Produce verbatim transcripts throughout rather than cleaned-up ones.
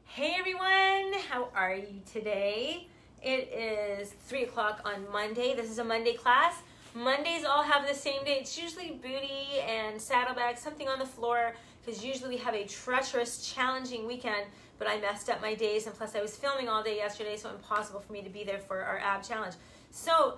Hey everyone, how are you today? It is three o'clock on Monday. This is a Monday class. Mondays all have the same day. It's usually booty and saddlebags, something on the floor, because usually we have a treacherous, challenging weekend, but I messed up my days, and plus I was filming all day yesterday, so impossible for me to be there for our ab challenge. So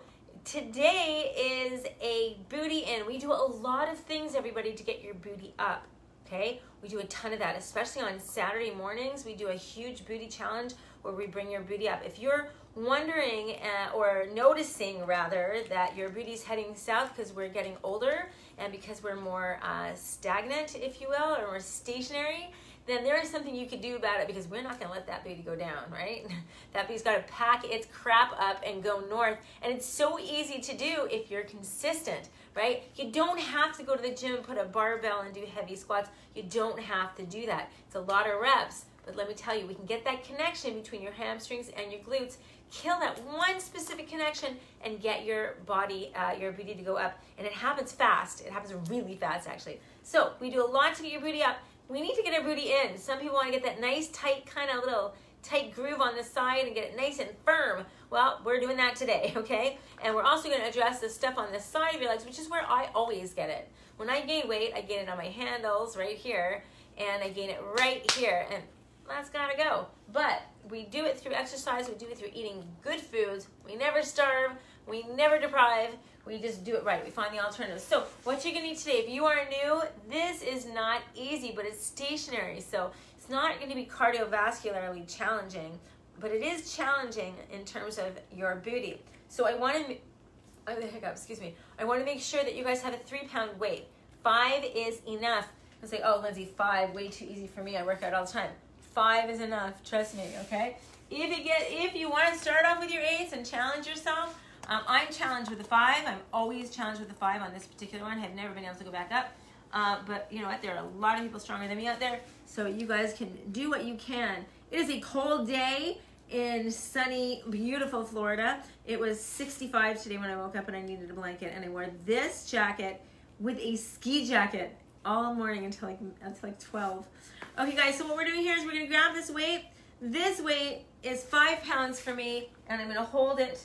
today is a booty in. We do a lot of things, everybody, to get your booty up. Okay, we do a ton of that, especially on Saturday mornings. We do a huge booty challenge where we bring your booty up. If you're wondering uh, or noticing rather that your booty's heading south because we're getting older and because we're more uh, stagnant, if you will, or more stationary, then there is something you could do about it, because we're not going to let that booty go down, right? That booty's got to pack its crap up and go north, and it's so easy to do if you're consistent, right? You don't have to go to the gym and put a barbell and do heavy squats. You don't have to do that. It's a lot of reps, but let me tell you, we can get that connection between your hamstrings and your glutes, kill that one specific connection, and get your body, uh, your booty to go up. And it happens fast. It happens really fast, actually. So we do a lot to get your booty up. We need to get our booty in. Some people want to get that nice, tight, kind of little tight groove on the side and get it nice and firm. Well, we're doing that today, okay? And we're also going to address the stuff on the side of your legs, which is where I always get it. When I gain weight, I gain it on my handles right here, and I gain it right here, and that's got to go. But we do it through exercise. We do it through eating good foods. We never starve. We never deprive. We just do it right. We find the alternatives. So what you're going to need today, if you are new, this is not easy, but it's stationary. So it's not going to be cardiovascularly challenging, but it is challenging in terms of your booty. So I want to, oh, the hiccup, excuse me. I want to make sure that you guys have a three pound weight. Five is enough. I say, oh, Lindsay, five, way too easy for me. I work out all the time. Five is enough, trust me, okay? If you get, if you want to start off with your eights and challenge yourself, um, I'm challenged with a five. I'm always challenged with a five on this particular one. I've never been able to go back up. Uh, but you know what? There are a lot of people stronger than me out there, so you guys can do what you can. It is a cold day in sunny, beautiful Florida. It was sixty-five today when I woke up and I needed a blanket, and I wore this jacket with a ski jacket all morning until like, until like twelve. Okay, guys, so what we're doing here is we're going to grab this weight. This weight is five pounds for me, and I'm going to hold it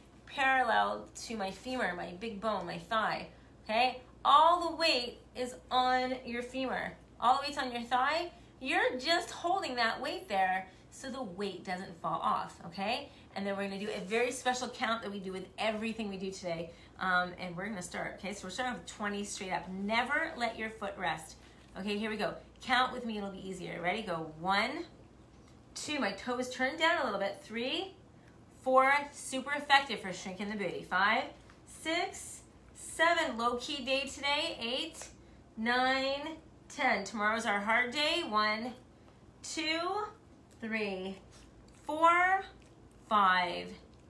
parallel to my femur, my big bone, my thigh, okay? All the weight is on your femur. All the weight's on your thigh. You're just holding that weight there so the weight doesn't fall off, okay? And then we're gonna do a very special count that we do with everything we do today. Um, and we're gonna start, okay? So we're starting with twenty straight up. Never let your foot rest. Okay, here we go. Count with me, it'll be easier. Ready? Go one, two, my toes turned down a little bit. Three, four, super effective for shrinking the booty. Five, six, seven, low-key day today. Eight, nine, ten. Tomorrow's our hard day. One, two, three, four, five,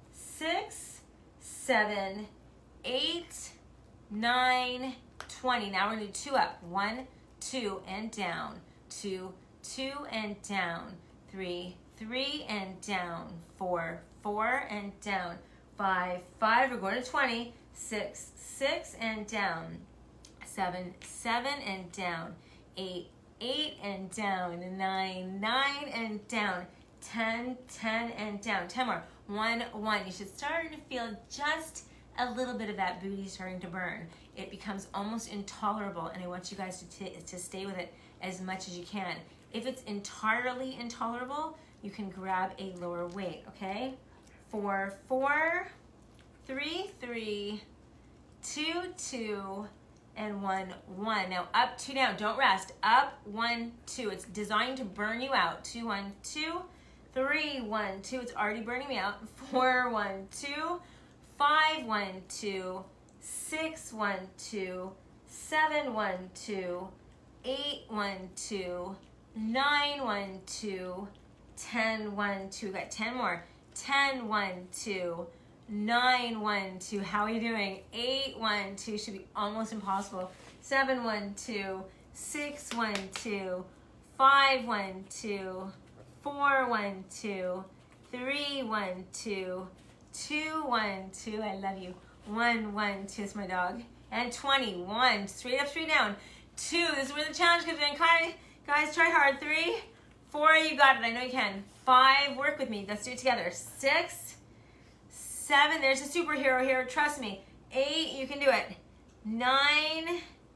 six, seven, eight, nine, twenty. Now we're gonna do two up. One, two, and down. Two, two, and down. Three, three, and down. Four, four, and down. Five, five, we're going to twenty. Six, six, and down. Seven, seven, and down. Eight, eight, and down. Nine, nine, and down. Ten, ten, and down. Ten more. One, one. You should start to feel just a little bit of that booty starting to burn. It becomes almost intolerable, and I want you guys to, t to stay with it as much as you can. If it's entirely intolerable, you can grab a lower weight, okay? Four, four, three, three, two, two, and one, one. Now up, two, down. Don't rest. Up, one, two. It's designed to burn you out. Two, one, two, three, one, two. It's already burning me out. Four, one, two, five, one, two, six, one, two, seven, one, two, eight, one, two, nine, one, two, ten, one, two. We got ten more. ten, one, two, nine, one, two. How are you doing? eight, one, two. Should be almost impossible. seven, one, two, six, one, two, five, one, two, four, one, two, three, one, two, two, one, two. I love you. one, one, two. It's my dog. And twenty. one. Straight up, straight down. two. This is where the challenge comes in. Guys, try hard. three, four. Four, you got it. I know you can. Five, work with me. Let's do it together. Six, seven, there's a superhero here. Trust me. Eight, you can do it. Nine,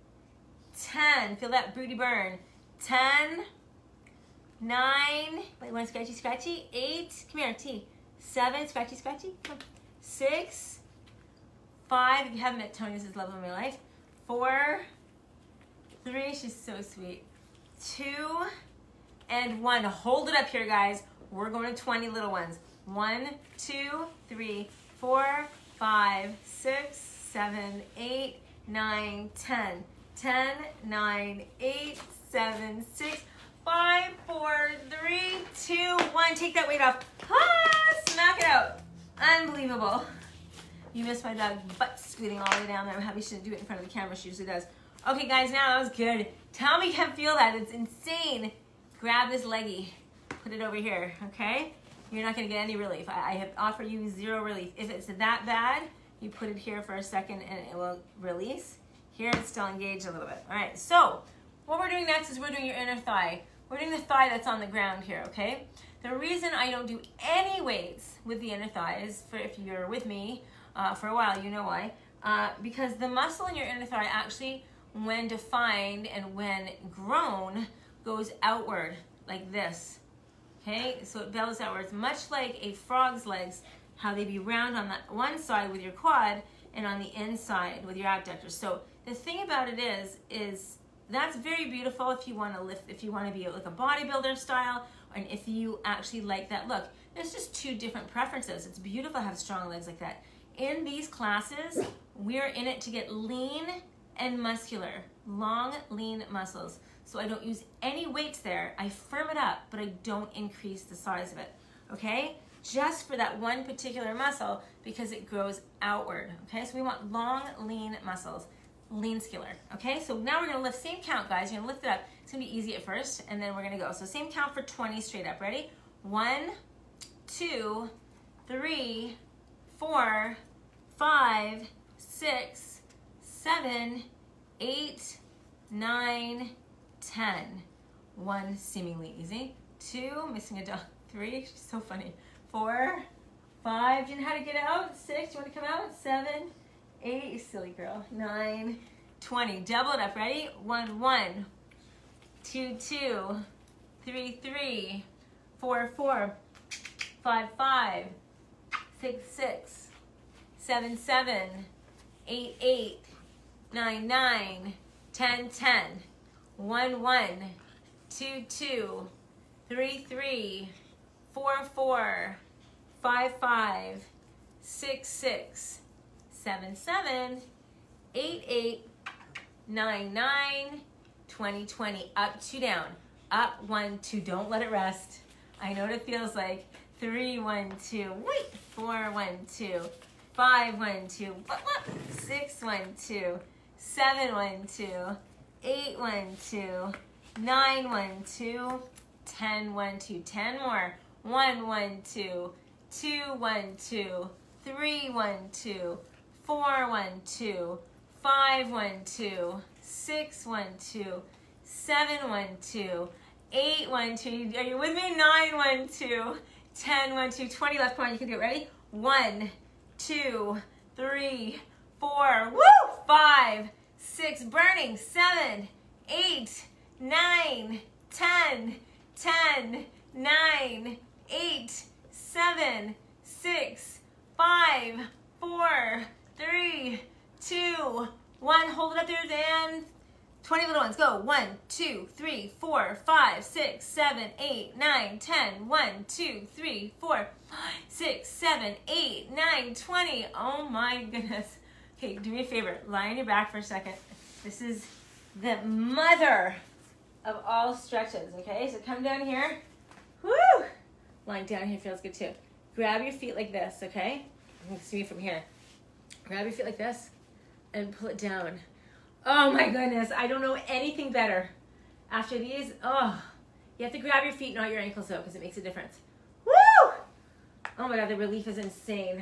ten. Feel that booty burn. Ten, nine. Wait, one scratchy, scratchy. Eight, come here, T. Seven, scratchy, scratchy. Come on. Six, five. If you haven't met Tony, this is the love of my life. Four, three. She's so sweet. Two, and one. Hold it up here, guys. We're going to twenty little ones. One, two, three, four, five, six, seven, eight, nine, ten. Ten, nine, eight, seven, six, five, four, three, two, one. Take that weight off. Ah, smack it out. Unbelievable. You missed my dog butt scooting all the way down there. I'm happy she didn't do it in front of the camera. She usually does. Okay, guys, now that was good. Tell me you can feel that. It's insane. Grab this leggy. Put it over here, okay? You're not going to get any relief. I, I have offered you zero relief. If it's that bad, you put it here for a second and it will release. Here it's still engaged a little bit. All right, so what we're doing next is we're doing your inner thigh. We're doing the thigh that's on the ground here, okay? The reason I don't do any weights with the inner thigh is, for if you're with me uh, for a while, you know why. Uh, because the muscle in your inner thigh actually, when defined and when grown, goes outward like this, okay? So it bellows outwards, much like a frog's legs, how they be round on that one side with your quad and on the inside with your abductors. So the thing about it is, is that's very beautiful if you want to lift, if you want to be like a bodybuilder style, and if you actually like that look. There's just two different preferences. It's beautiful to have strong legs like that. In these classes, we're in it to get lean and muscular, long, lean muscles. So I don't use any weights there. I firm it up, but I don't increase the size of it, okay? Just for that one particular muscle because it grows outward, okay? So we want long, lean muscles, lean skiller, okay? So now we're gonna lift, same count, guys. You're gonna lift it up. It's gonna be easy at first, and then we're gonna go. So same count for twenty straight up. Ready? One, two, three, four, five, six, seven, eight, nine, ten. One, seemingly easy. Two, missing a dog. Three, she's so funny. Four, five, do you know how to get out? Six, you want to come out? Seven, eight, you silly girl. Nine, twenty. Double it up, ready? One, one. Two, two. Three, three. Four, four. Five, five. Six, six. Seven, seven. Eight, eight. Nine, nine. Ten, ten. One, one. Two, two. Three, three. Four, four. Five, five. Six, six. Seven, seven. Eight, eight. Nine, nine. Twenty, twenty. Up, two, down. Up, one, two. Don't let it rest. I know what it feels like. Three, one, two. Wait. Four, one, two. Five, one, two. Six, one, two. Seven, one, two. Eight, one, two. Nine, one, two. Ten, one, two. Ten more. One, one, two. Two, one, two. Three, one, two. Four, one, two. Five, one, two. Six, one, two. Seven, one, two. Eight, one, two. Are you with me? Nine, one, two. Ten, one, two. Twenty left. Come on, you can do it. Ready? One, two, three, four. Woo! Five, six. Burning. Seven, eight, nine, ten, ten, nine, eight, seven, six, five, four, three, two, one. Hold it up there, Dan. twenty little ones. Go. One, two, three, four, five, six, seven, eight, nine, ten. One, two, three, four, five, six, seven, eight, nine, twenty. Oh my goodness. Okay, do me a favor. Lie on your back for a second. This is the mother of all stretches, okay? So come down here. Woo! Lying down here feels good too. Grab your feet like this, okay? You can see me from here. Grab your feet like this and pull it down. Oh my goodness, I don't know anything better. After these, oh, you have to grab your feet, not your ankles though, because it makes a difference. Woo! Oh my God, the relief is insane.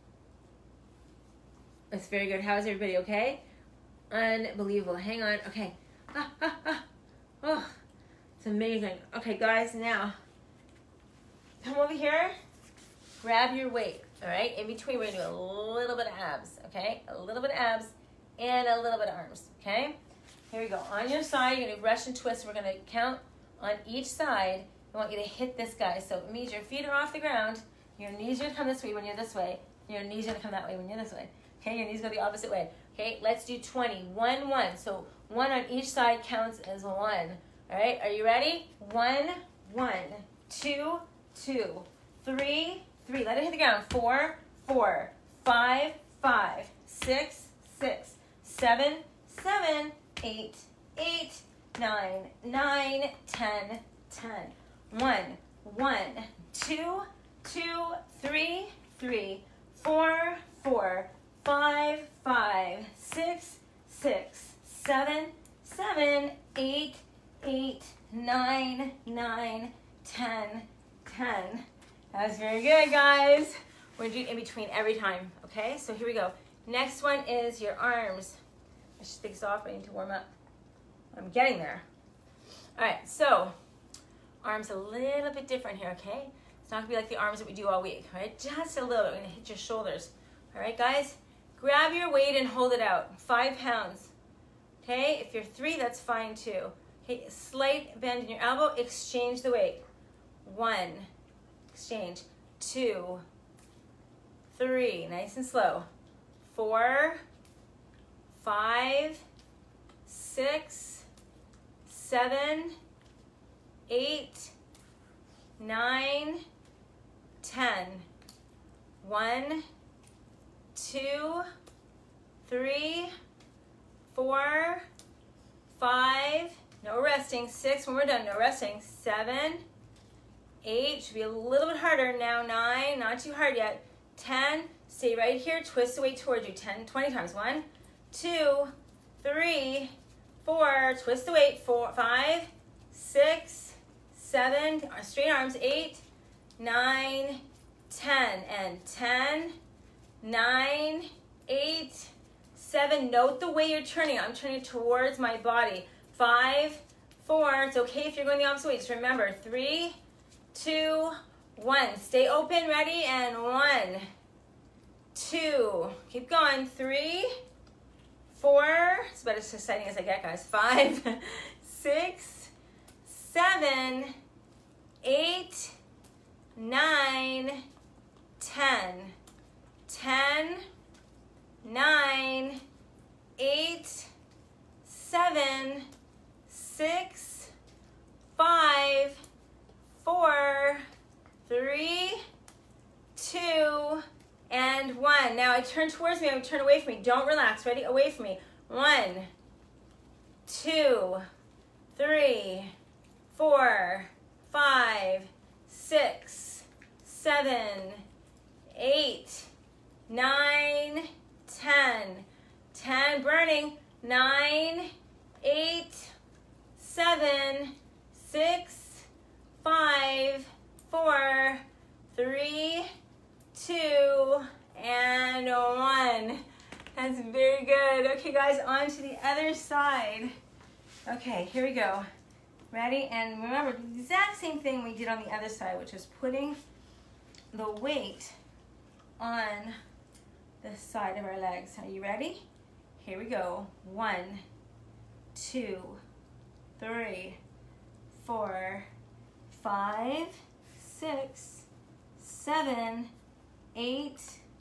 That's very good. How is everybody, okay? Unbelievable. Hang on, okay. Ah, ah, ah. Oh, It's amazing. Okay, guys, now come over here. Grab your weight, all right? In between, we're gonna do a little bit of abs, okay? A little bit of abs and a little bit of arms, okay? Here we go. On your side, you're gonna brush and twist. We're gonna count on each side. I want you to hit this guy. So it means your feet are off the ground. Your knees are gonna come this way when you're this way. Your knees are gonna come that way when you're this way. Okay, your knees go the opposite way. Okay, let's do twenty. One, one. So one on each side counts as one. All right, are you ready? One, one, two, two, three, three. Let it hit the ground. Four, four, five, five, six, six, seven, seven, eight, eight, nine, nine, ten, ten. One, one, two, two, three, three, four, four, five, five, six, six, seven, seven, eight, eight, nine, nine, ten, ten. That was very good, guys. We're gonna do it in between every time, okay? So here we go. Next one is your arms. I should take this off, I need to warm up. I'm getting there. All right, so arms a little bit different here, okay? It's not gonna be like the arms that we do all week, all right? Just a little bit, we're gonna hit your shoulders. All right, guys? Grab your weight and hold it out, five pounds, okay? If you're three, that's fine too. Okay, slight bend in your elbow, exchange the weight. One, exchange, two, three, nice and slow. Four, five, six, seven, eight, nine, ten. One, two, three, four, five, no resting. Six, when we're done, no resting. Seven, eight, should be a little bit harder now. Nine, not too hard yet. Ten, stay right here, twist the weight towards you. Ten, twenty times. One, two, three, four, twist the weight. Four, five, six, seven, straight arms. Eight, nine, ten, and ten, nine, eight, seven. Note the way you're turning. I'm turning towards my body. Five, four. It's okay if you're going the opposite way. Just remember, three, two, one. Stay open, ready, and one, two. Keep going. Three, four. It's about as exciting as I get, guys. Five, six, seven, eight, nine, ten. Ten, nine, eight, seven, six, five, four, three, two, and one. Now I turn towards me, I turn away from me. Don't relax. Ready? Away from me. One, two, three, four, five, six, seven, eight, nine, ten. Ten, burning. Nine, eight, seven, six, five, four, three, two, and one. That's very good. Okay, guys, on to the other side. Okay, here we go. Ready? And remember, the exact same thing we did on the other side, which is putting the weight on the side of our legs. Are you ready? Here we go. One, two, three, four, five, six, seven, eight,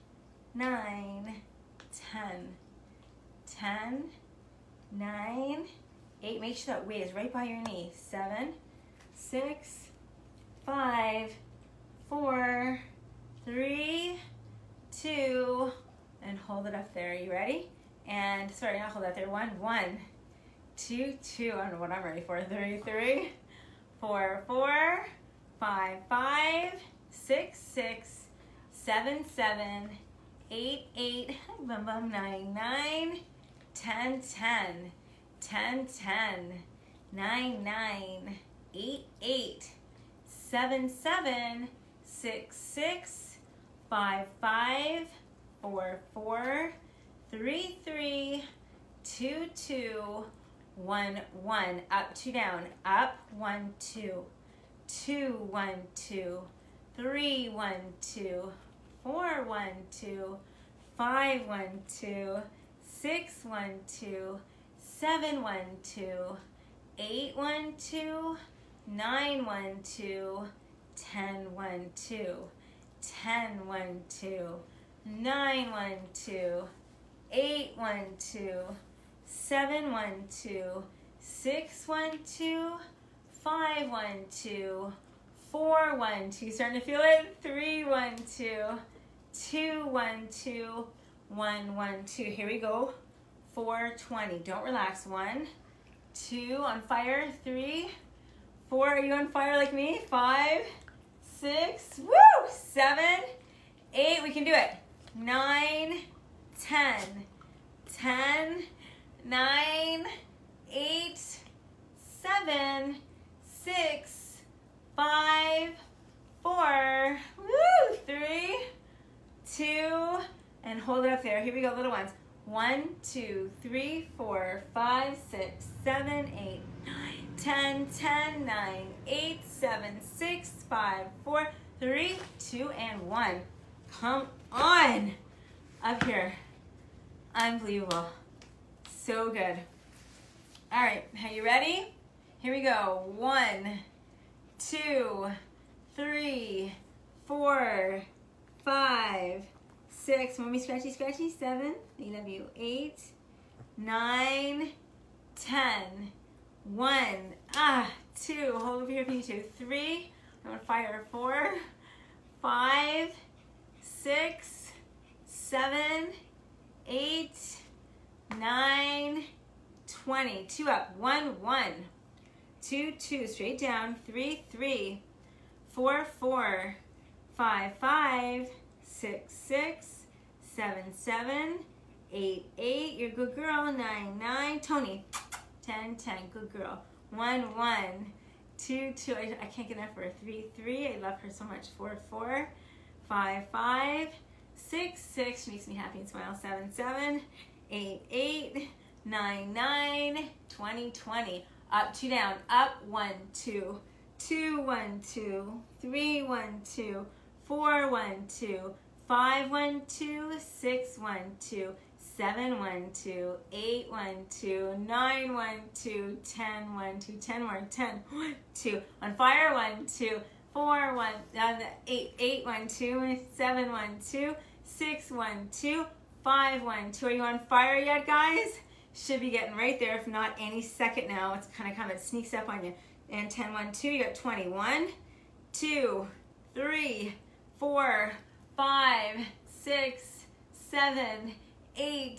nine, ten. Ten, nine, eight. Make sure that weight is right by your knee. Seven, six, five, four, three, two, and hold it up there. Are you ready? And sorry, not hold that there. One, one, two, two. I don't know what I'm ready for. Three, three, four, four, five, five, six, six, seven, seven, eight, eight, bum, bum, nine, nine, ten, ten, ten, ten, nine, nine, eight, eight, seven, seven, six, six, five, five, four, four, three, three, two, two, one, one, up, two, down, up, one, two, two, one, two, three, one, two, four, one, two, five, one, two, six, one, two, seven, one, two, eight, one, two, nine, one, two, ten, one, two, ten, one, two, nine, one, two, eight, one, two, seven, one, two, six, one, two, five, one, two, four, one, two, starting to feel it, three, one, two, two, one, two, one, one, two, here we go, four, twenty, don't relax, one, two, on fire, three, four, are you on fire like me, five, six, woo, seven, eight, we can do it, nine, ten, ten, nine, eight, seven, six, five, four, woo, three, two, and hold it up there. Here we go, little ones. One, two, three, four, five, six, seven, eight, nine, ten, ten, nine, eight, seven, six, five, four, three, two, and one. Come on. Up here. Unbelievable. So good. All right, are you ready? Here we go. One, two, three, four, five, six. Mommy scratchy, scratchy. Seven. I love you. Eight, nine, ten. One. Ah, two. Hold over here if you need to. Three. I'm on fire. Four, five, six, seven, eight, nine, twenty. Two up. One, one. Two, two. Straight down. Three, three. Four, four. Five, five. Six, six. Seven, seven. Eight, eight. You're a good girl. Nine, nine. Tony. Ten, ten. Good girl. One, one. Two, two. I, I can't get enough for her. Three, three. I love her so much. Four, four. Five, five. Six, six. She makes me happy and smile. Seven, seven. Eight, eight. Nine, nine. Twenty, twenty. Up, two, down. Up, one, two. Two, one, two. Three, one, two. Four, one, two. Five, one, two. Six, one, two. Seven, one, two. Eight, one, two. Nine, one, two. Ten, one, two. Ten more. Ten, one, two. On fire, one, two. Four, one, uh, eight, eight, one, two. Seven, one, two. Six, one, two. Five, one, two. Are you on fire yet, guys? Should be getting right there. If not, any second now. It's kind of coming. It sneaks up on you. And ten, one, two. You got twenty. One, two, three, four, five, six, seven, eight,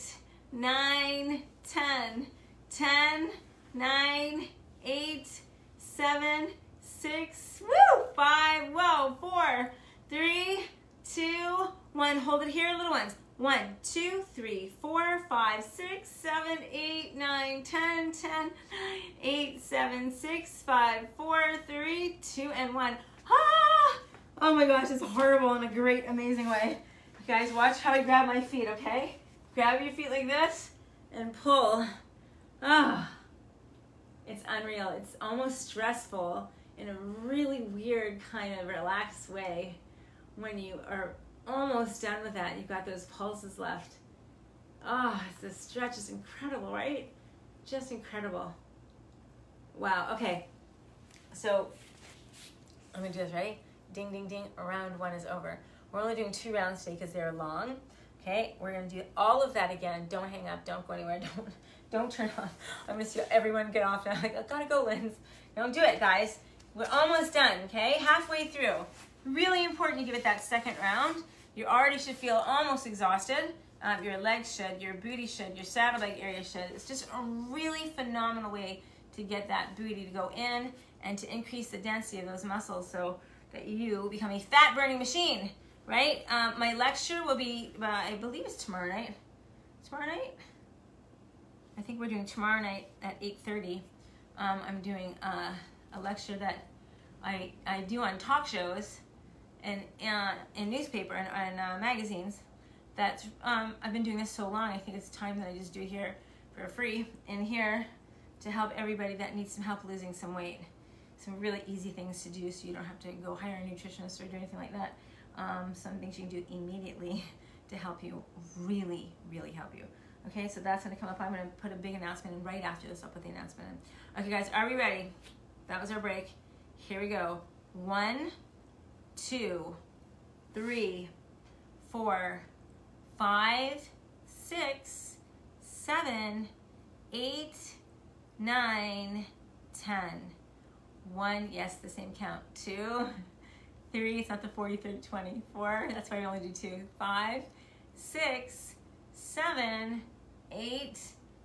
nine, ten, ten, nine, eight, seven, six, woo, five, whoa, four, three, two, one. Hold it here, little ones. One, two, three, four, five, six, seven, eight, nine, ten, ten, nine, eight, seven, six, five, four, three, two, and one. Ah! Oh my gosh, it's horrible in a great, amazing way. Guys, watch how I grab my feet, okay? Grab your feet like this and pull. Ah, it's unreal. It's almost stressful in a really weird kind of relaxed way when you are almost done with that. You've got those pulses left. Ah, oh, the stretch is incredible, right? Just incredible. Wow, okay. So, I'm gonna do this, right? Ding, ding, ding, round one is over. We're only doing two rounds today because they're long. Okay, we're gonna do all of that again. Don't hang up, don't go anywhere, don't don't turn off. I'm gonna see everyone get off now. Like, I gotta go, Linz. Don't do it, guys. We're almost done, okay? Halfway through. Really important you give it that second round. You already should feel almost exhausted. Um, your legs should, your booty should, your saddlebag area should. It's just a really phenomenal way to get that booty to go in and to increase the density of those muscles so that you become a fat burning machine, right? Um, my lecture will be, uh, I believe it's tomorrow night. Tomorrow night? I think we're doing tomorrow night at eight thirty. Um, I'm doing uh, a lecture that I, I do on talk shows and uh, in newspaper and, and uh, magazines. That's, um, I've been doing this so long, I think it's time that I just do it here for free. And here, to help everybody that needs some help losing some weight. Some really easy things to do so you don't have to go hire a nutritionist or do anything like that. Um, some things you can do immediately to help you, really, really help you. Okay, so that's gonna come up. I'm gonna put a big announcement in right after this. I'll put the announcement in. Okay guys, are we ready? That was our break. Here we go. One, two, three, four, five, six, seven, eight, nine, ten. One, yes, the same count. Two, three, it's not the forty, thirty, twenty. Four, that's why we only do two. Five, six, seven, eight,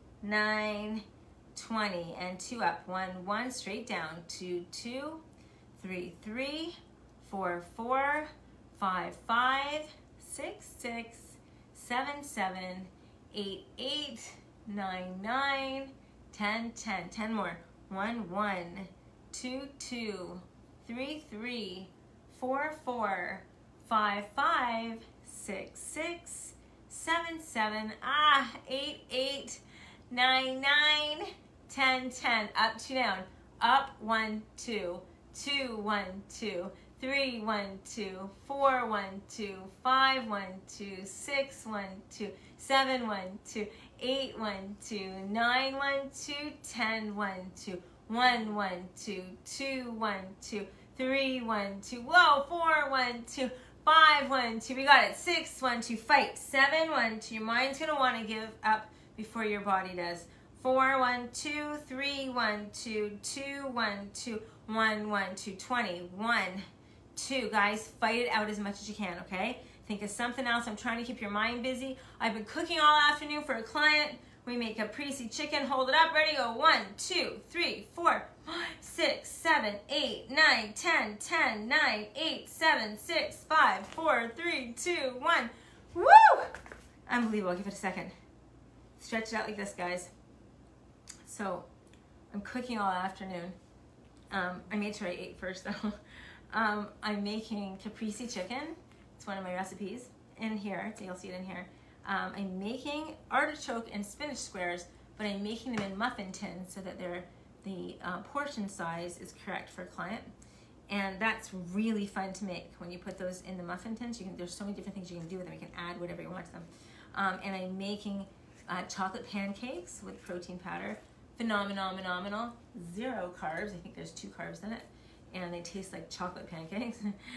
nine, twenty. And two up. One, one, straight down. Two, two, three, three, four, four, five, five, six, six, seven, seven, eight, eight, nine, nine, ten, ten. Ten more. One, one, two, two, three, three, four, four, five, five, six, six, seven, seven, ah, eight, eight, nine, nine, ten, ten. Up, two, down. Up, one, two, two, one, two, three, one, two, four, one, two, five, one, two, six, one, two, seven, one, two, eight, one, two, nine, one, two, ten, one, two, one, one, two, two, one, two, three, one, two, whoa, four, one, two, five, one, two, we got it, six, one, two, fight, seven, one, two, your mind's gonna wanna give up before your body does, four, one, two, three, one, two, two, one, two, one, one, two, twenty, one, two, guys, fight it out as much as you can, okay? Think of something else. I'm trying to keep your mind busy. I've been cooking all afternoon for a client. We make a pre-C chicken, hold it up, ready, go, one, two, three, four, five, six, seven, eight, nine, ten, ten, nine, eight, seven, six, five, four, three, two, one, woo! Unbelievable, give it a second. Stretch it out like this, guys. So, I'm cooking all afternoon. Um, I made sure I ate first though. um, I'm making caprese chicken. It's one of my recipes in here, so you'll see it in here. Um, I'm making artichoke and spinach squares, but I'm making them in muffin tins so that they're, the uh, portion size is correct for a client. And that's really fun to make when you put those in the muffin tins. You can, there's so many different things you can do with them. You can add whatever you want to them. Um, and I'm making uh, chocolate pancakes with protein powder. Phenomenal, phenomenal. Zero carbs. I think there's two carbs in it. And they taste like chocolate pancakes.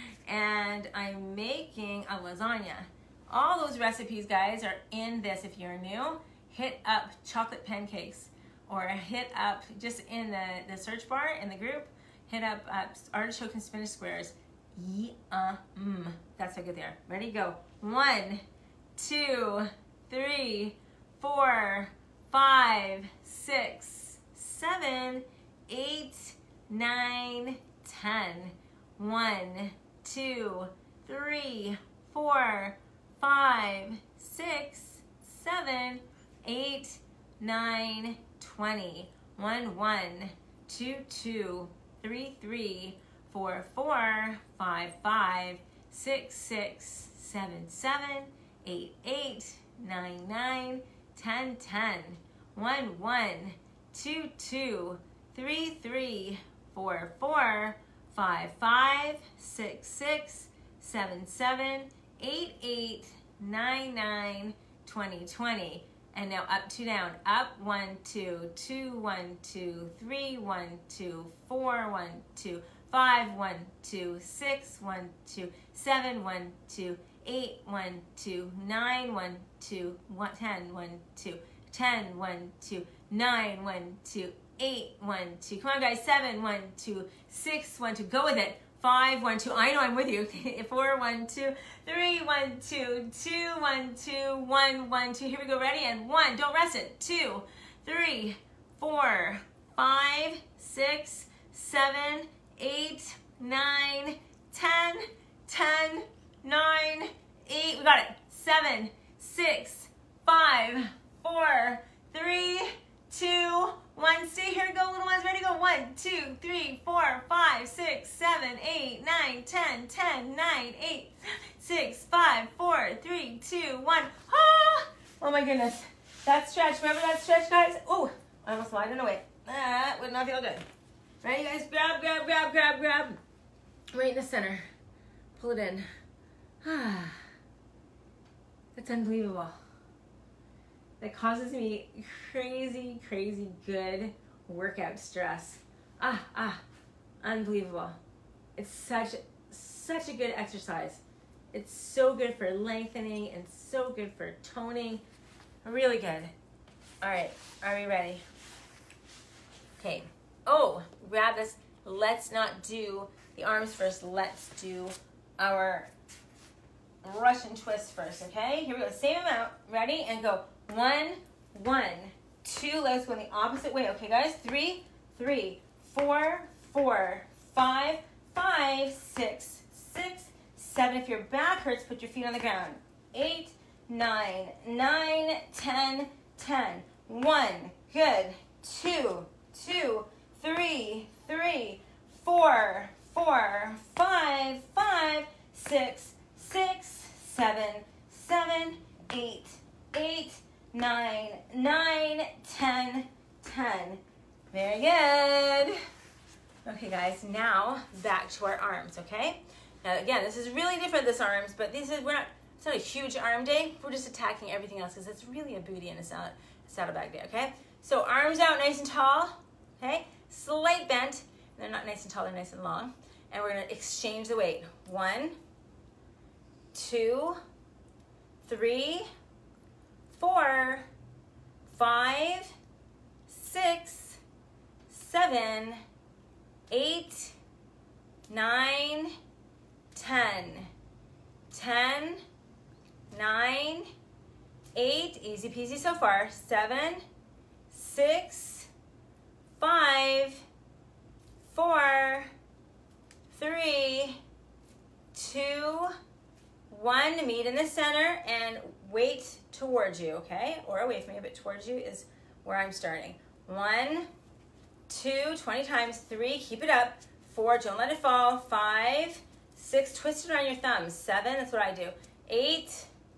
And I'm making a lasagna. All those recipes, guys, are in this. If you're new, hit up chocolate pancakes or hit up just in the, the search bar in the group, hit up uh, artichoke and spinach squares. Yum. That's how good they are. Ready, go. One, two, three, four, five, six, seven, eight, nine, ten. One, two, three, four, five, six, seven, eight, nine, twenty. One, one, two, two, three, three, four, four, five, five, six, six, seven, seven, eight, eight, nine, nine, ten, ten. One, one, two, two, three, three, four, four, five, five, six, six, seven, seven, eight, eight, nine, nine, twenty, twenty. And now up, two, down. Up, one, two, two, one, two, three, one, two, four, one, two, five, one, two, six, one, two, seven, one, two, eight, one, two, nine, one, two, one, ten, one, two, ten, one, two, nine, one, two, eight, one, two. Come on, guys. Seven, one, two, six, one, two. Go with it. Five, one, two. I know I'm with you. Four, one, two, three, one, two, two, one, two, one, one, two. Here we go. Ready? And one. Don't rest it. Two, three, four, five, six, seven, eight, nine, ten, ten, nine, eight. We got it. Seven, six, five, four, three, two, one. Stay here. Go, little ones. Ready? Go. One, two, three, four, five, six, seven, eight, nine, ten, ten, nine, eight, six, five, four, three, two, one. Ah! Oh my goodness. That stretch. Remember that stretch, guys? Oh, I almost lied in away. That would not feel good. Ready, guys? Grab, grab, grab, grab, grab. Right in the center. Pull it in. Ah, that's unbelievable. That causes me crazy, crazy good workout stress. Ah, ah, unbelievable. It's such, such a good exercise. It's so good for lengthening and so good for toning. Really good. All right, are we ready? Okay. Oh, grab this. Let's not do the arms first. Let's do our Russian twist first, okay? Here we go. Same amount. Ready? And go. One, one, two. Let's go in the opposite way. Okay, guys? Three, three, four, four, five, five, six, six, seven. If your back hurts, put your feet on the ground. Eight, nine, nine, ten, ten. One. Good. Two, two, three, three, four, four, five, five, six, six, seven, seven, eight, eight, nine, nine, ten, ten. Very good. Okay, guys, now back to our arms, okay? Now, again, this is really different, this arms, but this is, we're not, it's not a huge arm day. We're just attacking everything else because it's really a booty and a saddle, saddlebag day, okay? So arms out nice and tall, okay? Slight bent. They're not nice and tall, they're nice and long. And we're gonna exchange the weight. One, two, three, four, five, six, seven, eight, nine, ten. Ten, nine, eight, easy peasy so far. Seven, six, five, four, three, two, one. Meet in the center and weight towards you, okay? Or away from you, but towards you is where I'm starting. One, two, twenty times. Three, keep it up. Four, don't let it fall. Five, six, twist it around your thumbs. Seven, that's what I do. Eight,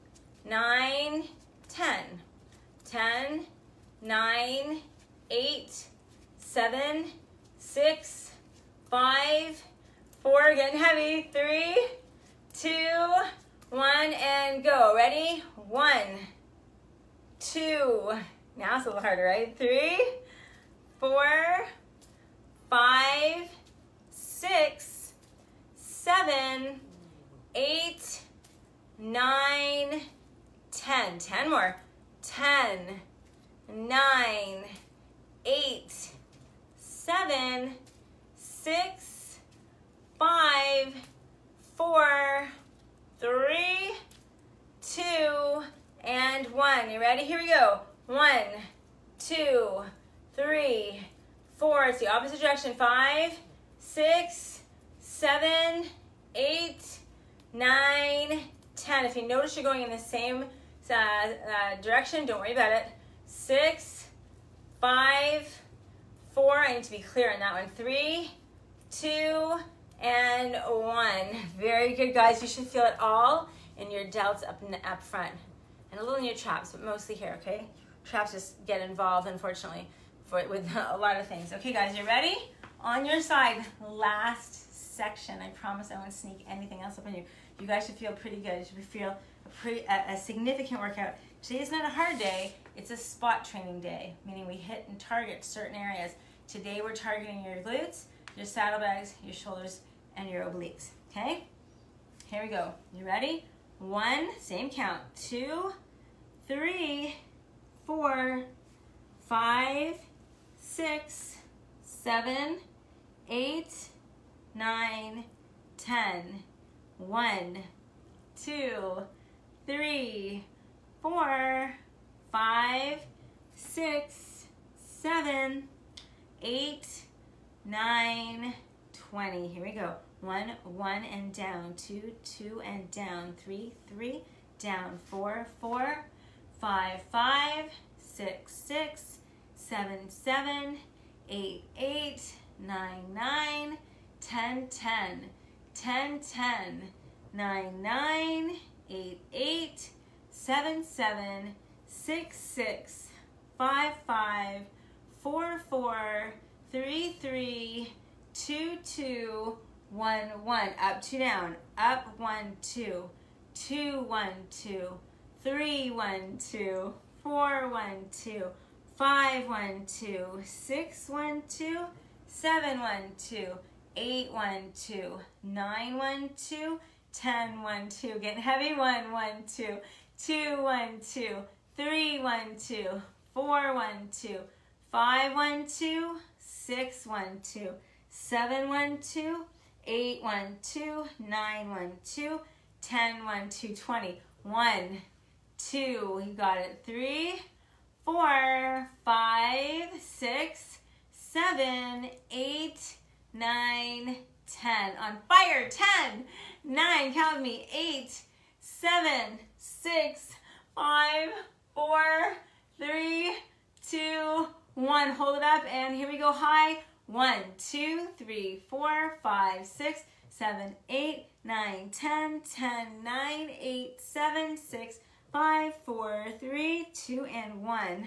nine, ten. Ten, nine, eight, seven, six, five, four, getting heavy. Three, two, one, and go. Ready? One, two. Now it's a little harder, right? Three, four, five, six, seven, eight, nine, ten. Ten more. Ten, nine, eight, seven, six, five, four, three, two, and one. You ready? Here we go. One, two, three, four. It's the opposite direction. Five, six, seven, eight, nine, ten. If you notice you're going in the same uh, uh, direction, don't worry about it. Six, five, four. I need to be clear on that one. Three, two, and one. Very good, guys. You should feel it all in your delts up in, up front, and a little in your traps, but mostly here. Okay, traps just get involved, unfortunately, for with a lot of things. Okay, guys, you ready? On your side, last section. I promise I won't sneak anything else up on you. You guys should feel pretty good. You should feel a, pretty, a, a significant workout. Today is not a hard day. It's a spot training day, meaning we hit and target certain areas. Today we're targeting your glutes, your saddlebags, your shoulders, and your obliques, okay? Here we go. You ready? One, same count. Two, three, four, five, six, seven, eight, nine, ten. One, two, three, four, five, six, seven, eight, nine, twenty. Here we go. One, one and down. Two, two and down. Three, three, down. Four, four, five, five, six, six, seven, seven, eight, eight, nine, nine, ten, ten. ten, ten, nine, nine, eight, eight, seven, seven, six, six, five, five, four, four, three, three, two, two, one, one. Up, two, down. Up, one, two, two, one, two, three, one, two, four, one, two, five, one, two, six, one, two, seven, one, two, eight, one, two, nine, one, two, ten, one, two. Getting heavy. One, one, two, two, one, two, three, one, two, four, one, two, five, one, two, six, one, two, seven, one, two, eight, one, two, nine, one, two, ten, one, two, twenty. One, two, you got it. Three, four, five, six, seven, eight, nine, ten. On fire. Ten, nine, count with me. Eight, seven, six, five, four, three, two, one. Hold it up, and here we go. High. One, two, three, four, five, six, seven, eight, nine, ten, ten, nine, eight, seven, six, five, four, three, two, and one.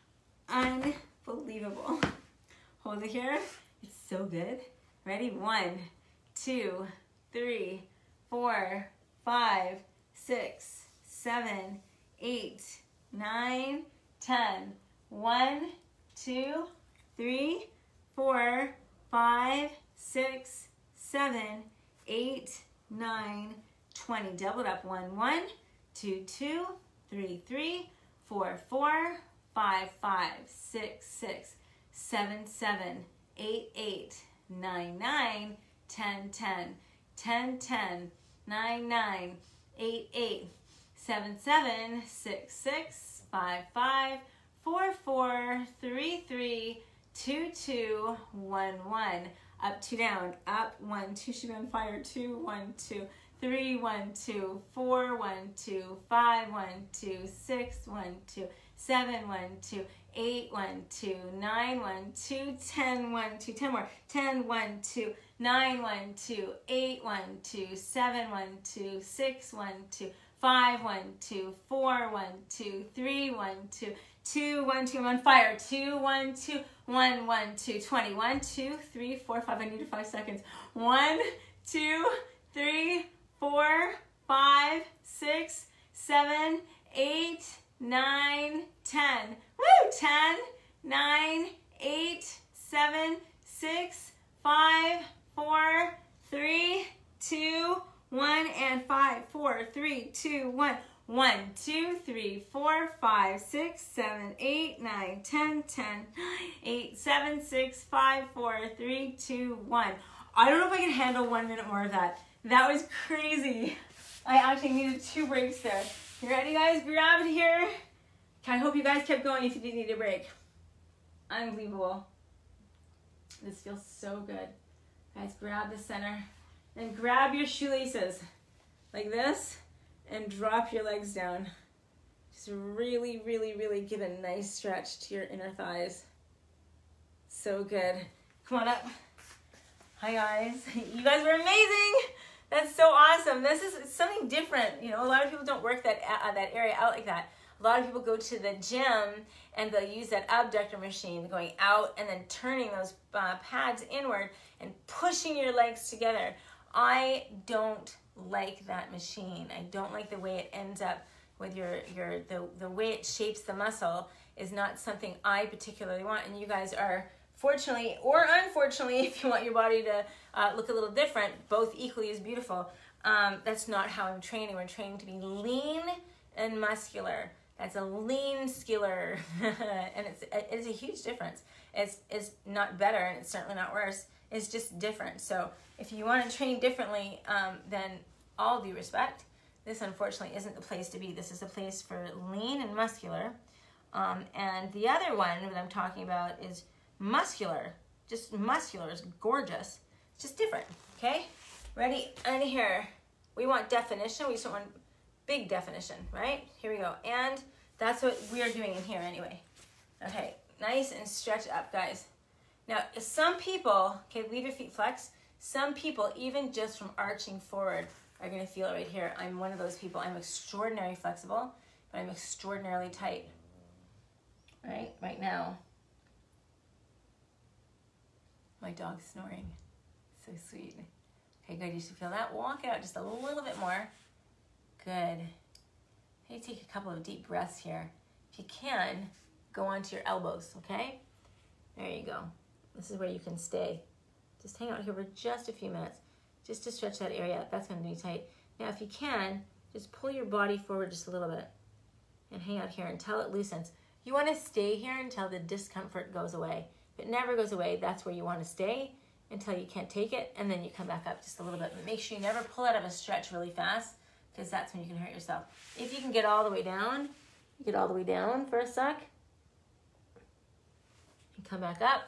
Unbelievable. Hold it here. It's so good. Ready? One, two, three, four, five, six, seven, eight, nine, ten. One, two, three, four, five, six, seven, eight, nine, twenty. Double it up. One, one, two, two, three, three, four, four, five, five, six, six, seven, seven, eight, eight, nine, nine, ten, ten, ten, ten, nine, nine, eight, eight, seven, seven, six, six, five, five, four, four, three, three, two, two, one, one. Up, two, down. Up, one, two, should be on fire. Two, one, two, three, one, two, four, one, two, five, one, two, six, one, two, seven, one, two, eight, one, two, nine, one, two, ten, one, two, ten more. Ten, one, two, nine, one, two, eight, one, two, seven, one, two, six, one, two, five, one, two, four, one, two, three, one, two, two, one, two, I'm on fire. Two, one, two, one, one, two, twenty. One, two, three, four, five. I needed five seconds. One, two, three, four, five, six, seven, eight, nine, ten. Woo! Ten, nine, eight, seven, six, five, four, three, two, one, and five, four, three, two, one. One, two, three, four, five, six, seven, eight, nine, ten, ten, eight, seven, six, five, four, three, two, one. I don't know if I can handle one minute more of that. That was crazy. I actually needed two breaks there. You ready, guys? Grab it here. I hope you guys kept going if you didn't need a break. Unbelievable. This feels so good. Guys, grab the center and grab your shoelaces like this. And drop your legs down. Just really, really, really give a nice stretch to your inner thighs. So good. Come on up. Hi guys. You guys were amazing. That's so awesome. This is something different. You know, a lot of people don't work that uh, that area out like that. A lot of people go to the gym and they'll use that abductor machine, going out and then turning those uh, pads inward and pushing your legs together. I don't like that machine. I don't like the way it ends up with your your the the way it shapes the muscle is not something I particularly want. And you guys are, fortunately or unfortunately, if you want your body to uh, look a little different, both equally as beautiful. Um, that's not how I'm training. We're training to be lean and muscular. That's a lean skiller, and it's it's a huge difference. It's it's not better, and it's certainly not worse. It's just different. So if you want to train differently, um, then all due respect, this unfortunately isn't the place to be. This is a place for lean and muscular. Um, and the other one that I'm talking about is muscular. Just muscular is gorgeous. It's just different, okay? Ready? And here, we want definition. We just want big definition, right? Here we go. And that's what we are doing in here anyway. Okay, nice and stretch up, guys. Now, some people, okay, leave your feet flexed. Some people, even just from arching forward, are gonna feel it right here. I'm one of those people. I'm extraordinarily flexible, but I'm extraordinarily tight. Right, right now. My dog's snoring. So sweet. Okay, good. You should feel that. Walk out just a little bit more. Good. Hey, take a couple of deep breaths here. If you can, go onto your elbows, okay? There you go. This is where you can stay. Just hang out here for just a few minutes, just to stretch that area out. That's going to be tight. Now, if you can, just pull your body forward just a little bit and hang out here until it loosens. You want to stay here until the discomfort goes away. If it never goes away, that's where you want to stay until you can't take it, and then you come back up just a little bit. But make sure you never pull out of a stretch really fast, because that's when you can hurt yourself. If you can get all the way down, get all the way down for a sec, and come back up,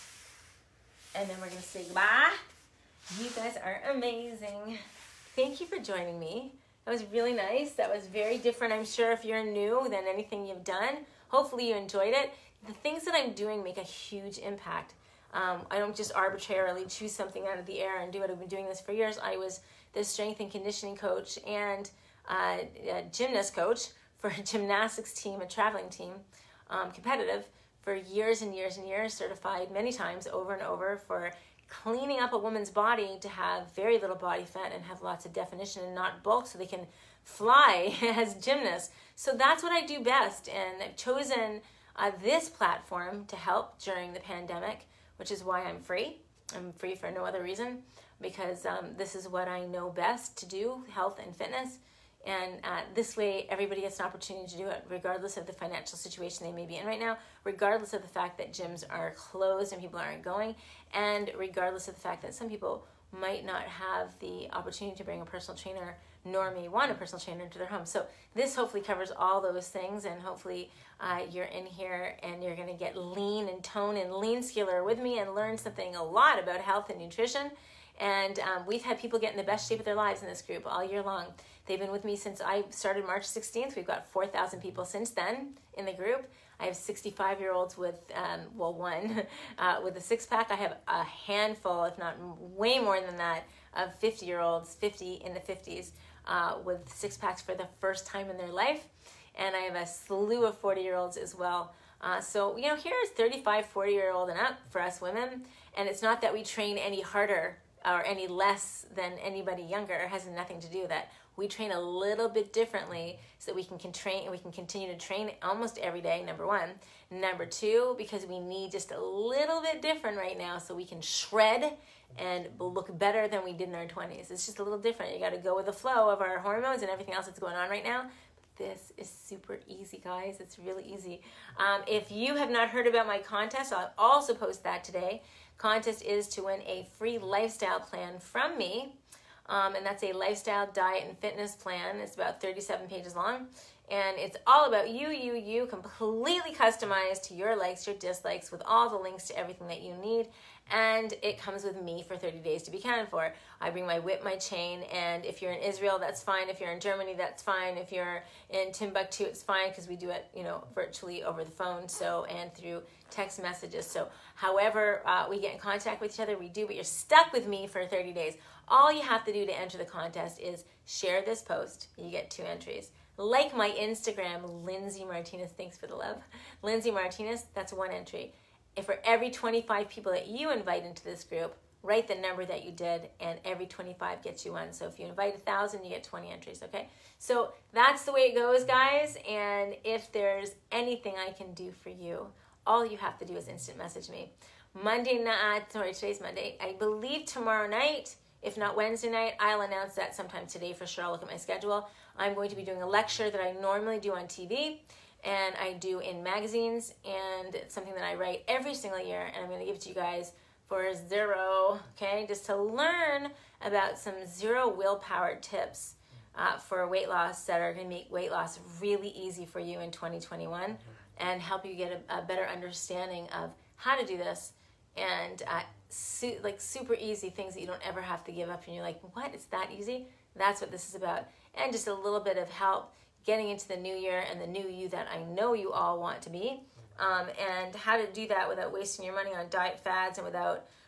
and then we're going to say goodbye. You guys are amazing. Thank you for joining me. That was really nice. That was very different, I'm sure, if you're new, than anything you've done. Hopefully you enjoyed it. The things that I'm doing make a huge impact. Um, I don't just arbitrarily choose something out of the air and do it. I've been doing this for years. I was the strength and conditioning coach and uh, a gymnast coach for a gymnastics team, a traveling team, um, competitive, for years and years and years, certified many times over and over for cleaning up a woman's body to have very little body fat and have lots of definition and not bulk so they can fly as gymnasts. So that's what I do best, and I've chosen uh, this platform to help during the pandemic, which is why I'm free. I'm free for no other reason, because um, this is what I know best to do, health and fitness. And uh, this way, everybody gets an opportunity to do it, regardless of the financial situation they may be in right now, regardless of the fact that gyms are closed and people aren't going, and regardless of the fact that some people might not have the opportunity to bring a personal trainer, nor may want a personal trainer into their home. So this hopefully covers all those things, and hopefully uh, you're in here and you're going to get lean and tone and lean skiller with me and learn something a lot about health and nutrition. And um, we've had people get in the best shape of their lives in this group all year long. They've been with me since I started March sixteenth. We've got four thousand people since then in the group. I have sixty-five-year-olds with, um, well, one, uh, with a six-pack. I have a handful, if not way more than that, of fifty-year-olds, fifty in the fifties, uh, with six-packs for the first time in their life. And I have a slew of forty-year-olds as well. Uh, so, you know, here's thirty-five, forty-year-old and up for us women. And it's not that we train any harder or any less than anybody younger. It has nothing to do with that. We train a little bit differently so that we can, can train, we can continue to train almost every day, number one. Number two, because we need just a little bit different right now so we can shred and look better than we did in our twenties. It's just a little different. You got to go with the flow of our hormones and everything else that's going on right now. This is super easy, guys. It's really easy. Um, if you have not heard about my contest, I'll also post that today. Contest is to win a free lifestyle plan from me. Um, and that's a lifestyle, diet, and fitness plan. It's about thirty-seven pages long. And it's all about you, you, you, completely customized to your likes, your dislikes, with all the links to everything that you need. And it comes with me for thirty days to be accounted for. I bring my whip, my chain, and if you're in Israel, that's fine. If you're in Germany, that's fine. If you're in Timbuktu, it's fine, because we do it, you know, virtually over the phone, so, and through text messages. So however uh, we get in contact with each other, we do, but you're stuck with me for thirty days. All you have to do to enter the contest is share this post. You get two entries. Like my Instagram, Lindsay Martinez, thanks for the love. Lindsay Martinez, that's one entry. If for every twenty-five people that you invite into this group, write the number that you did, and every twenty-five gets you one. So if you invite a thousand, you get twenty entries, okay? So that's the way it goes, guys. And if there's anything I can do for you, all you have to do is instant message me. Monday night, sorry, today's Monday. I believe tomorrow night, if not Wednesday night, I'll announce that sometime today for sure. I'll look at my schedule. I'm going to be doing a lecture that I normally do on T V, and I do in magazines, and it's something that I write every single year, and I'm going to give it to you guys for zero, okay, just to learn about some zero willpower tips uh, for weight loss that are going to make weight loss really easy for you in twenty twenty-one and help you get a, a better understanding of how to do this, and uh, su- like super easy things that you don't ever have to give up, and you're like, what, it's that easy? That's what this is about. And just a little bit of help getting into the new year and the new you that I know you all want to be, um, and how to do that without wasting your money on diet fads and without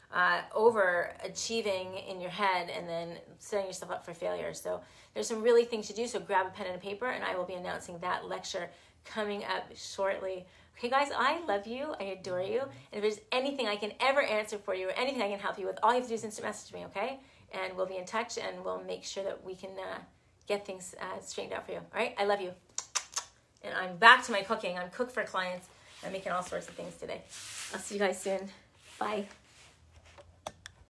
uh, overachieving in your head and then setting yourself up for failure. So there's some really things to do. So grab a pen and a paper, and I will be announcing that lecture coming up shortly. Okay, guys, I love you. I adore you. And if there's anything I can ever answer for you or anything I can help you with, all you have to do is instant message me, okay? And we'll be in touch, and we'll make sure that we can uh, get things uh, straightened out for you. All right? I love you. And I'm back to my cooking. I'm cook for clients. I'm making all sorts of things today. I'll see you guys soon. Bye.